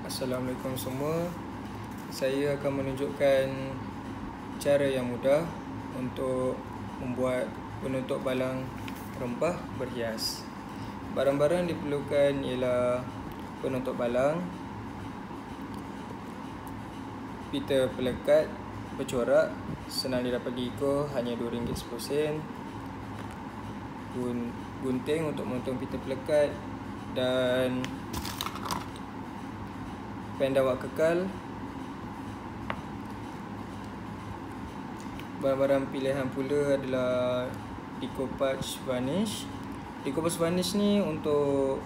Assalamualaikum semua. Saya akan menunjukkan cara yang mudah untuk membuat penutup balang rempah berhias. Barang-barang yang diperlukan ialah penutup balang, pita pelekat bercorak, senang didapat di Eco, hanya RM2.10, gunting untuk memotong pita pelekat, dan pen dawat kekal. Barang-barang pilihan pula adalah decoupage varnish. Decoupage varnish ni untuk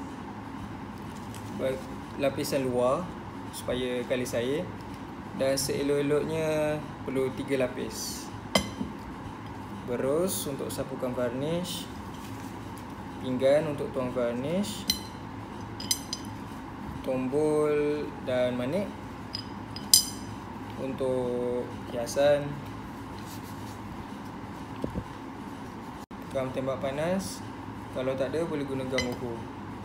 lapisan luar supaya kalis air, dan seelok-eloknya perlu 3 lapis. Berus untuk sapukan varnish, pinggan untuk tuang varnish, tombol dan manik untuk hiasan, gam tembak panas. Kalau tak ada, boleh guna gam ukur.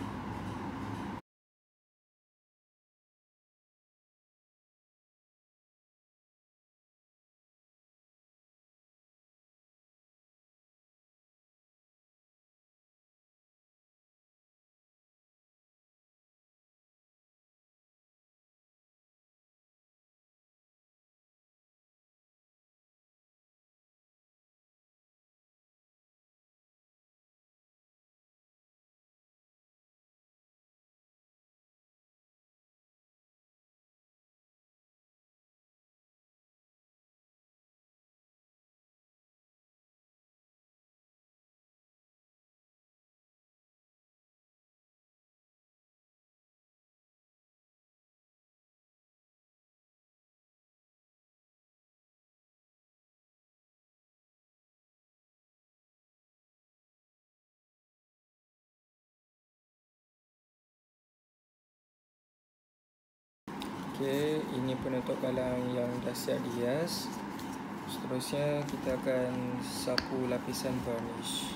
Okey, ini penutup balang yang dah siap dihias. Seterusnya kita akan sapu lapisan varnish.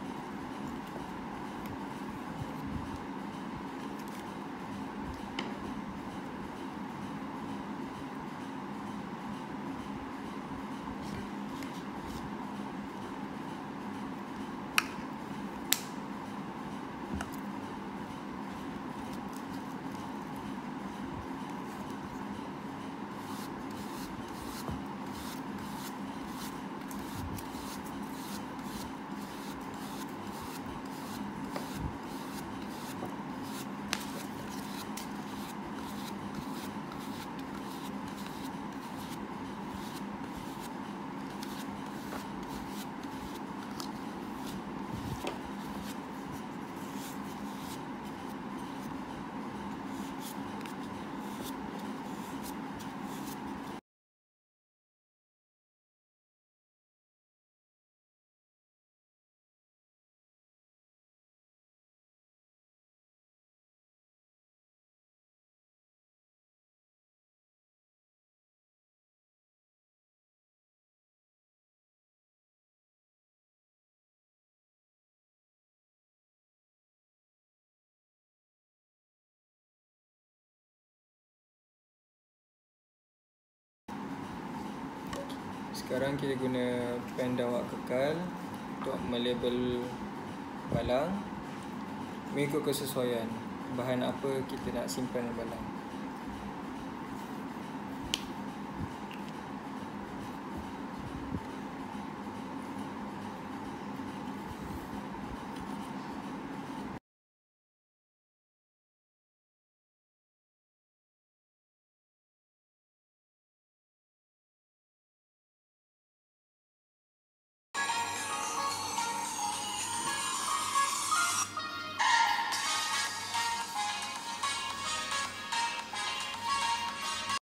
Sekarang kita guna pen dawat kekal untuk melabel balang mengikut kesesuaian bahan apa kita nak simpan balang.